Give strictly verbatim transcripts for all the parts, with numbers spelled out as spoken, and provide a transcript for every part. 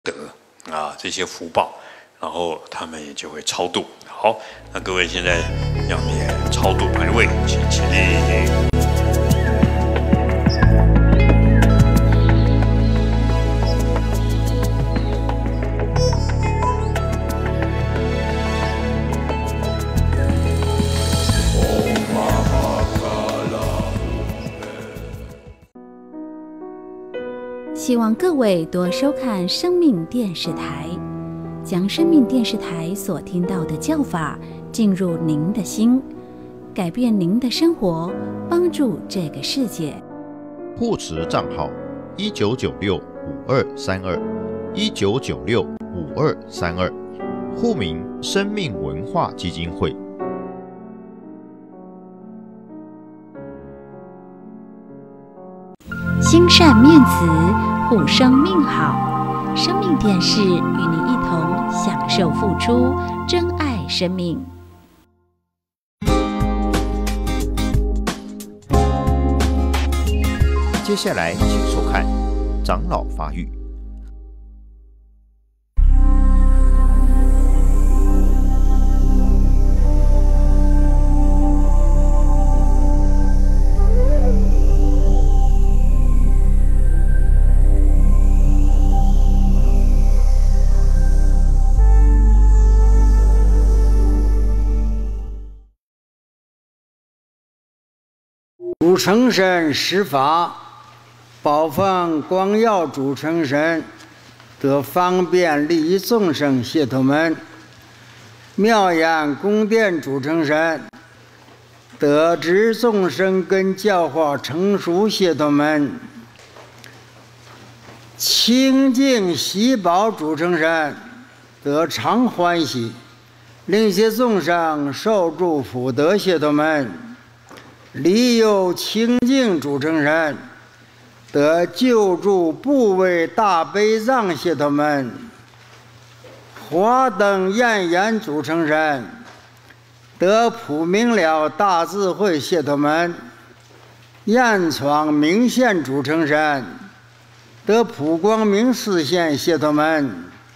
德啊这些福报，然后他们也就会超度。好，那各位现在要念超度牌位，请起立。 希望各位多收看生命电视台，将生命电视台所听到的教法进入您的心，改变您的生活，帮助这个世界。 护持账号一九九六五二三二一九九六五二三二，户名生命文化基金会。 心善念慈，护生命好。生命电视与您一同享受付出，珍爱生命。 接下来请收看长老发育。 主成神施法，宝放光耀主成神，得方便利益众生谢头们；妙言宫殿主成神，得知众生跟教化成熟谢头们；清净喜宝主成神，得常欢喜，令些众生受诸福德谢头们；理有清净主成神，得救助部位大悲藏谢头们；华灯焰眼主成神，得普明了大智慧谢头们；焰闯明现主成神，得普光明视线谢头们；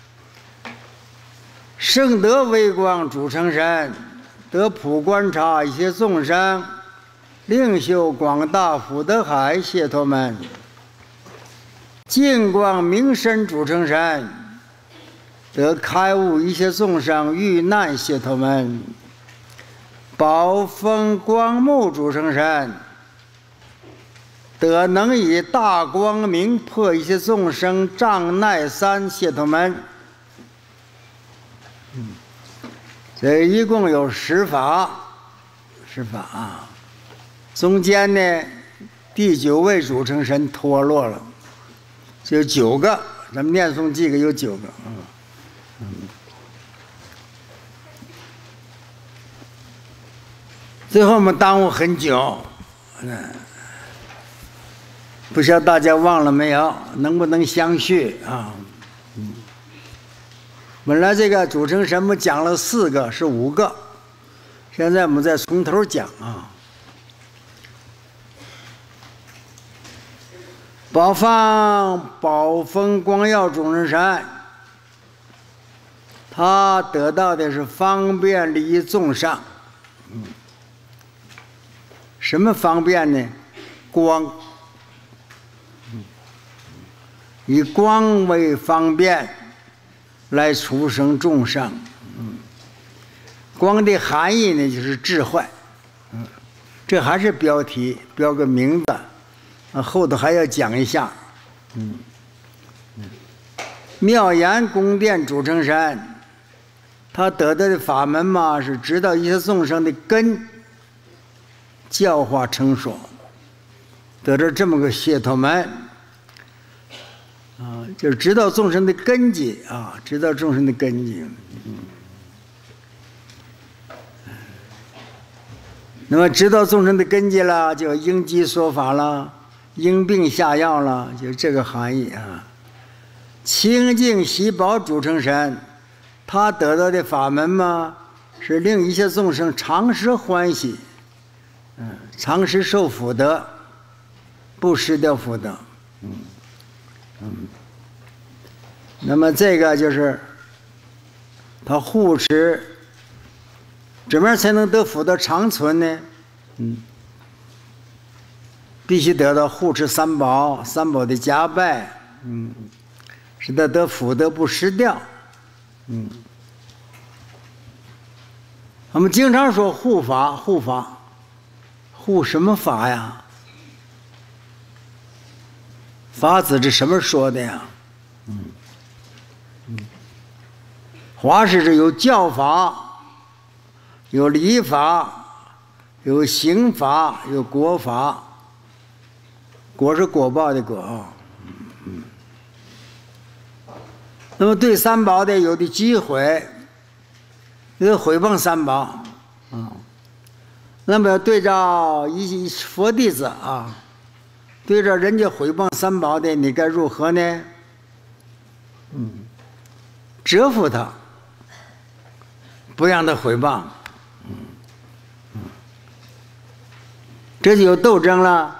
圣德微光主成神，得普观察一切众生，令修广大福德海谢头们；净光明身主成神，得开悟一切众生遇难谢头们；宝峰光目主成神，得能以大光明破一切众生障碍三谢头们。嗯，这一共有十法，十法啊。中间呢，第九位主成神脱落了，就九个，咱们念诵记个有九个，嗯嗯。最后我们耽误很久，嗯，不知道大家忘了没有？能不能相续啊？嗯，本来这个主成神我们讲了四个，是五个，现在我们再从头讲啊。宝放宝峰光耀主成神，他得到的是方便利益众生。嗯，什么方便呢？光，嗯，以光为方便来出生众生。嗯，光的含义呢，就是智慧。嗯，这还是标题，标个名字。啊，后头还要讲一下，嗯，嗯，妙言宫殿主成神，他得到的法门嘛，是知道一切众生的根，教化成熟，得着这么个解脱门，啊，就是知道众生的根基啊，知道众生的根基，嗯。那么知道众生的根基了，就应机说法了。因病下药了，就这个含义啊。清净喜宝主成神，他得到的法门嘛，是令一切众生常时欢喜，嗯，常时受福德，不失掉福德，嗯嗯。 那么这个就是他护持，怎么样才能得福德长存呢？嗯，必须得到护持三宝，三宝的加拜，嗯，使得得福德不失掉，嗯。我们经常说护法，护法，护什么法呀？法子是什么说的呀？嗯嗯，法是指有教法，有礼法，有刑法，有国法。果是果报的果啊。嗯。那么对三宝的有的机会。有的毁谤三宝，啊、嗯，那么对照一佛弟子啊，对照人家毁谤三宝的，你该如何呢？嗯，折服他，不让他毁谤，嗯嗯，这就有斗争了。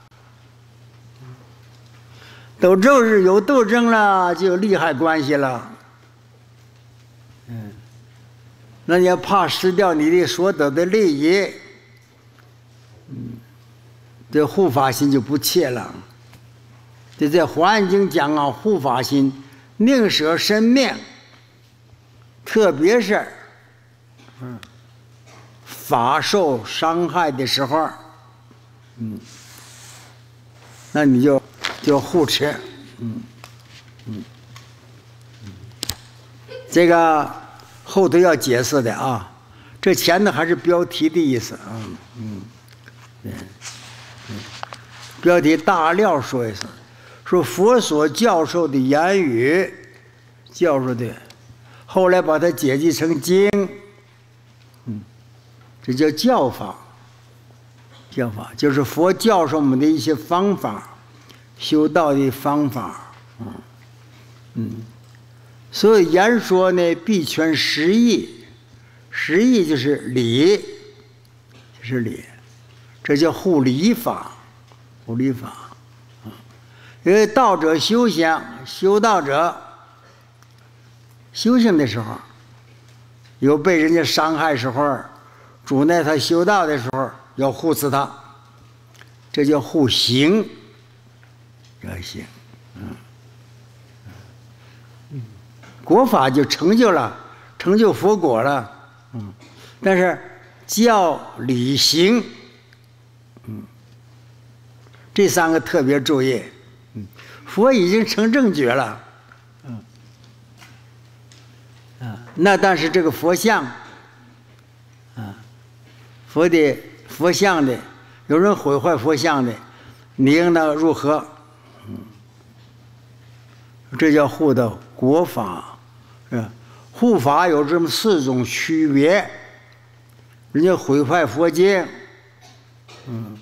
斗争是有斗争了，就有利害关系了。嗯。那你要怕失掉你的所得的利益，嗯，这护法心就不切了。这在《华严经》讲啊，护法心宁舍生命，特别是嗯法受伤害的时候，嗯，那你就就护持，嗯嗯嗯，这个。后头要解释的啊，这前头还是标题的意思啊，嗯，嗯，嗯，标题大料说一声，说佛所教授的言语，教授的，后来把它解辑成经，嗯，这叫教法，教法就是佛教授我们的一些方法，修道的方法，嗯，嗯。所以言说呢，必全实义，实义就是理，就是理，这叫护理法，护理法。因为道者修行，修道者修行的时候，有被人家伤害时候，主呢他修道的时候要护持他，这叫护行，叫行，嗯。国法就成就了，成就佛果了，嗯，但是教理行，嗯，这三个特别注意，嗯，佛已经成正觉了，嗯，啊，那但是这个佛像，啊，佛的佛像的，有人毁坏佛像的，你应当如何？嗯，这叫护的国法。是护法有这么四种区别，人家毁坏佛经，嗯，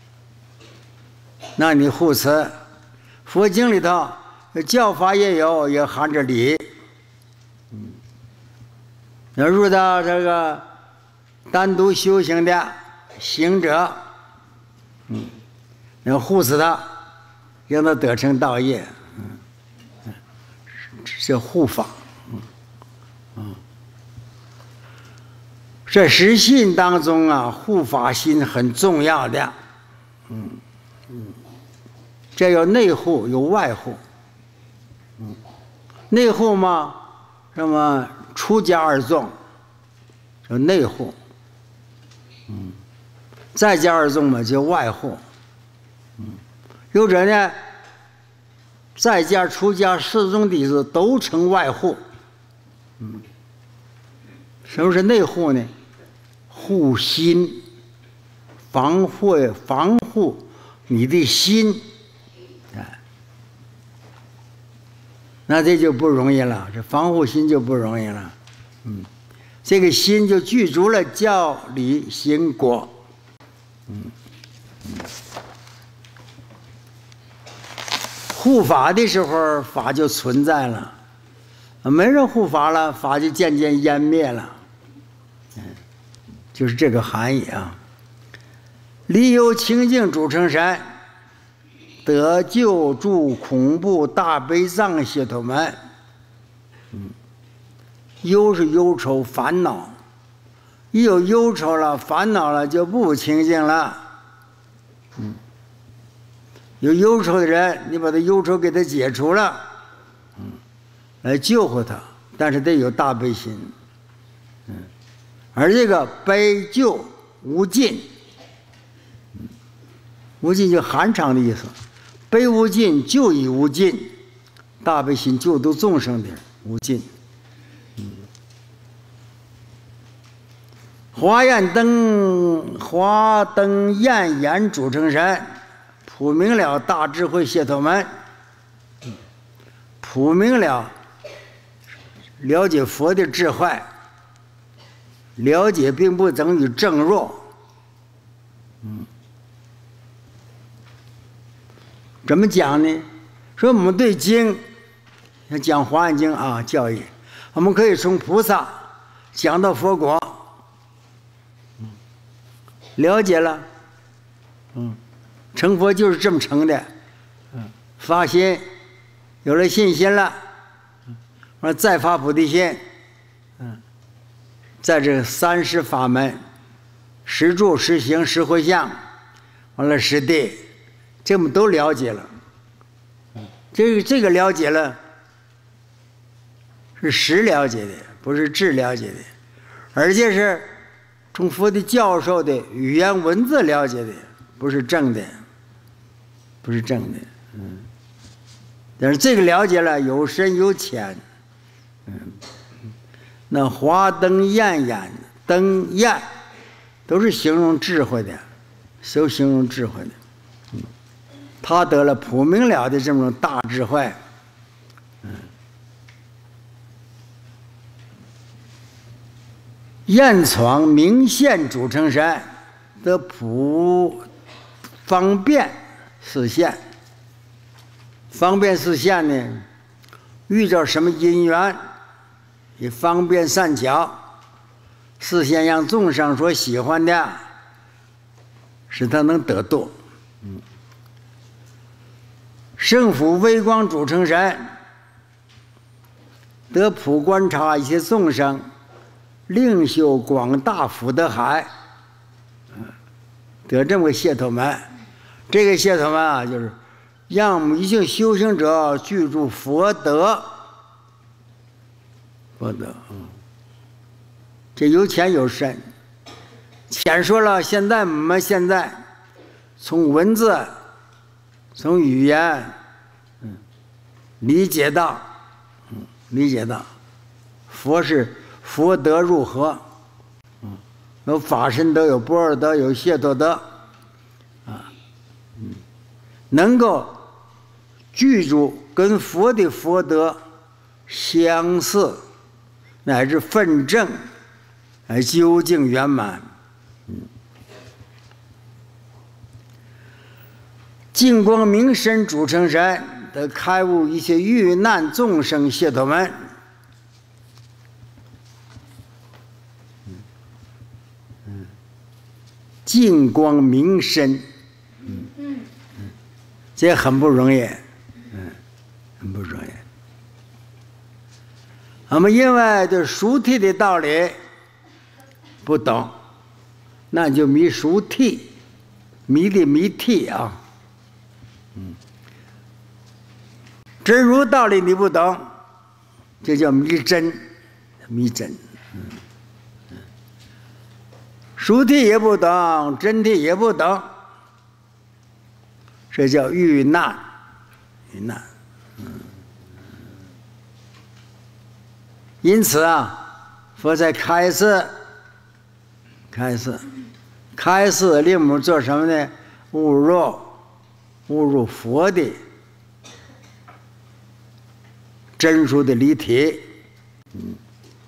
那你护持佛经里头教法也有，也含着理，嗯，要入到这个单独修行的行者，嗯，要护持他，让他得成道业，嗯，这叫护法。嗯，这实信当中啊，护法心很重要的，嗯嗯，这有内护有外护，嗯，内护嘛，什么出家二众，叫内护，嗯，在家二众嘛叫外护，嗯，有者呢，在家出家四众弟子都成外护。嗯，什么是内护呢？护心，防护防护你的心，哎，那这就不容易了，这防护心就不容易了。嗯，这个心就具足了教理行果。嗯，嗯，护法的时候，法就存在了。没人护法了，法就渐渐湮灭了，嗯，就是这个含义啊。理由清净主成神，得救助恐怖大悲藏解脱门， 嗯，忧是忧愁烦恼，一有忧愁了、烦恼了，就不清净了。嗯，有忧愁的人，你把他忧愁给他解除了，嗯，来救活他，但是得有大悲心。嗯，而这个悲救无尽，嗯，无尽就含常的意思，悲无尽，救已无尽。大悲心救度众生的无尽。嗯，华焰灯华灯焰眼主成神，普明了大智慧解脱门。普明了了解佛的智慧，了解并不等于正弱。嗯，怎么讲呢？说我们对经像讲《华严经》啊，教义，我们可以从菩萨讲到佛国，嗯，了解了，嗯，成佛就是这么成的，嗯，发心，有了信心了，嗯，完了再发菩提心，嗯，在这三十法门，十住、十行、十回向，完了十地，这我们都了解了，嗯，这个这个了解了。是实了解的，不是智了解的，而且是从佛的教授的语言文字了解的，不是正的，不是正的。嗯，但是这个了解了有深有浅。嗯，那华灯焰眼、灯焰都是形容智慧的，都形容智慧的。嗯，他得了普明了的这种大智慧。嗯。焰闯明现主成神，得普方便示现。方便示现呢，遇到什么因缘，也方便善巧，示现让众生所喜欢的，使他能得度。嗯，圣福微光主成神，得普观察一切众生。另修广大福德海，得这么个解脱门。这个解脱门啊，就是让一切修行者具足佛德。佛德，嗯，这有浅有深。浅说了，现在我们现在从文字、从语言，嗯，理解到，嗯，理解到，佛是。佛德如何？嗯，有法身德，有般若德，有解脱德，啊，嗯，能够具足跟佛的佛德相似，乃至分正，而究竟圆满。嗯，净光明身主成神，得开悟一切遇难众生解脱门。净光明身，嗯嗯，这很不容易，嗯，很不容易。我们因为对熟谛的道理不懂，那就迷熟谛，迷的迷谛啊，嗯，真如道理你不懂，这叫迷真，迷真，嗯。熟谛也不懂，真谛也不懂，这叫遇难，遇难。嗯，因此啊，佛在开示，开示，开示令我们做什么呢？悟入，悟入佛的真实的理体。嗯。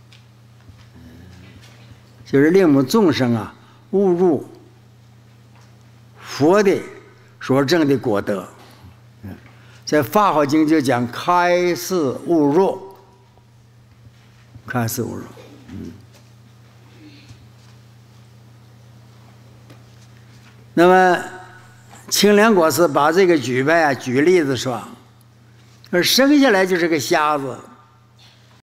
就是令我们众生啊悟入佛的所证的果德。在《法华经》就讲开示悟入，开示悟入。嗯。那么清凉果师把这个举呗啊举例子说，说生下来就是个瞎子。